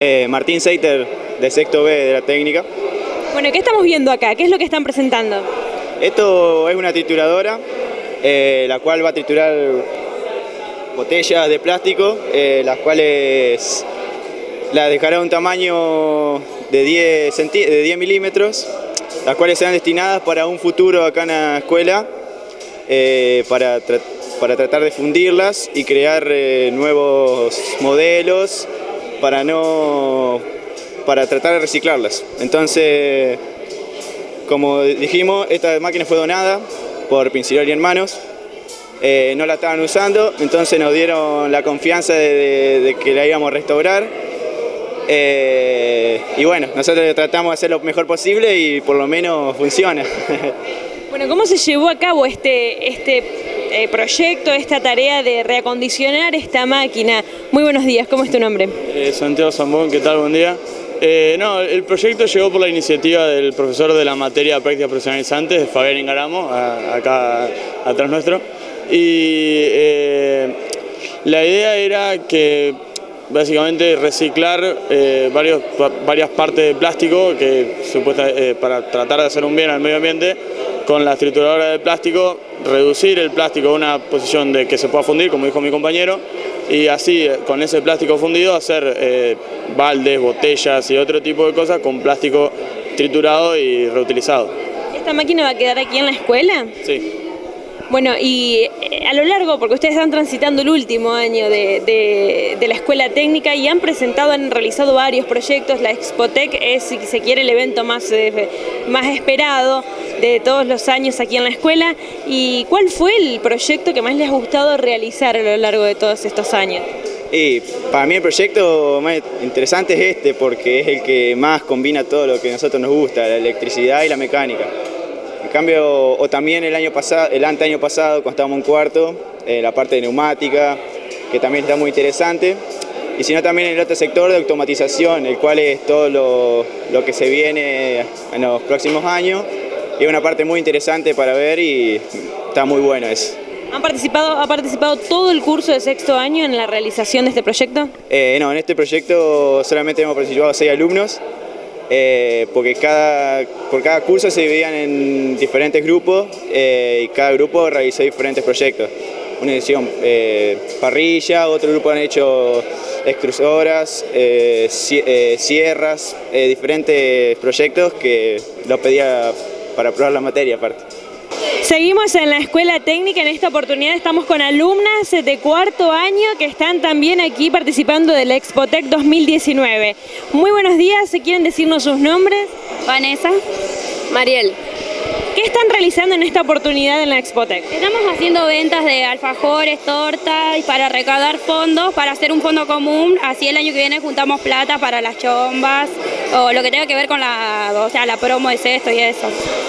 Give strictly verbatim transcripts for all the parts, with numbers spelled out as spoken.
Eh, Martín Seiter, de sexto B de la técnica. Bueno, ¿qué estamos viendo acá? ¿Qué es lo que están presentando? Esto es una trituradora, eh, la cual va a triturar botellas de plástico, eh, las cuales las dejará un tamaño de diez, de diez milímetros, las cuales serán destinadas para un futuro acá en la escuela, eh, para, tra para tratar de fundirlas y crear eh, nuevos modelos para, no, para tratar de reciclarlas. Entonces, como dijimos, esta máquina fue donada por Pinciroli Hermanos. Eh, no la estaban usando, entonces nos dieron la confianza de, de, de que la íbamos a restaurar. Eh, y bueno, nosotros tratamos de hacer lo mejor posible y por lo menos funciona. Bueno, ¿cómo se llevó a cabo este, este eh, proyecto, esta tarea de reacondicionar esta máquina? Muy buenos días, ¿cómo es tu nombre? Eh, Santiago Zambón, ¿qué tal? Buen día. Eh, no, el proyecto llegó por la iniciativa del profesor de la materia de prácticas profesionalizantes, Fabián Ingaramo, a, acá atrás nuestro. Y eh, la idea era que básicamente reciclar eh, varios, varias partes de plástico que supuesta, eh, para tratar de hacer un bien al medio ambiente con las trituradoras de plástico, reducir el plástico a una posición de que se pueda fundir, como dijo mi compañero, y así con ese plástico fundido hacer eh, baldes, botellas y otro tipo de cosas con plástico triturado y reutilizado. ¿Esta máquina va a quedar aquí en la escuela? Sí. Bueno, y a lo largo, porque ustedes están transitando el último año de, de, de la escuela técnica y han presentado, han realizado varios proyectos. La Expotec es, si se quiere, el evento más, eh, más esperado de todos los años aquí en la escuela. ¿Y cuál fue el proyecto que más les ha gustado realizar a lo largo de todos estos años? Y para mí el proyecto más interesante es este, porque es el que más combina todo lo que a nosotros nos gusta, la electricidad y la mecánica. En cambio, o también el año pasado, el anteaño pasado, cuando estábamos en cuarto, eh, la parte de neumática, que también está muy interesante. Y sino también el otro sector de automatización, el cual es todo lo, lo que se viene en los próximos años. Y es una parte muy interesante para ver y está muy bueno eso. ¿Han participado, ¿Ha participado todo el curso de sexto año en la realización de este proyecto? Eh, no, en este proyecto solamente hemos participado seis alumnos. Eh, porque cada, por cada curso se dividían en diferentes grupos eh, y cada grupo realizó diferentes proyectos. Una hicieron eh, parrilla, otro grupo han hecho extrusoras, eh, eh, sierras, eh, diferentes proyectos que los pedía para probar la materia aparte. Seguimos en la escuela técnica, en esta oportunidad estamos con alumnas de cuarto año que están también aquí participando de la Expotec dos mil diecinueve. Muy buenos días, ¿se quieren decirnos sus nombres? Vanessa. Mariel. ¿Qué están realizando en esta oportunidad en la Expotec? Estamos haciendo ventas de alfajores, tortas, para recaudar fondos, para hacer un fondo común, así el año que viene juntamos plata para las chombas o lo que tenga que ver con la, o sea, la promo de cesto y eso.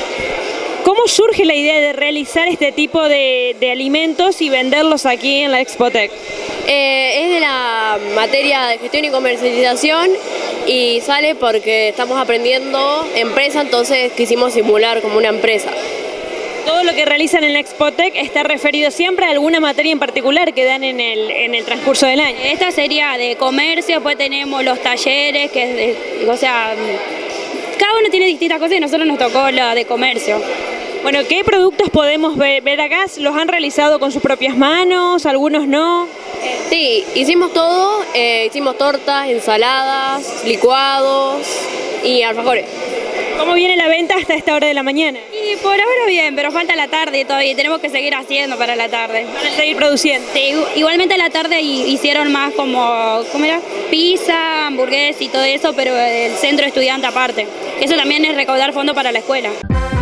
¿Cómo surge la idea de realizar este tipo de, de alimentos y venderlos aquí en la Expotec? Eh, es de la materia de gestión y comercialización y sale porque estamos aprendiendo empresa, entonces quisimos simular como una empresa. ¿Todo lo que realizan en la Expotec está referido siempre a alguna materia en particular que dan en el, en el transcurso del año? Esta sería de comercio, después tenemos los talleres, que es de, o sea, cada uno tiene distintas cosas y a nosotros nos tocó la de comercio. Bueno, ¿qué productos podemos ver acá? ¿Los han realizado con sus propias manos? ¿Algunos no? Sí, hicimos todo, eh, hicimos tortas, ensaladas, licuados y alfajores. ¿Cómo viene la venta hasta esta hora de la mañana? Y por ahora bien, pero falta la tarde todavía y tenemos que seguir haciendo para la tarde. ¿Van a seguir produciendo? Sí, igualmente a la tarde hicieron más como, ¿cómo era? Pizza, hamburguesas y todo eso, pero el centro estudiante aparte. Eso también es recaudar fondos para la escuela.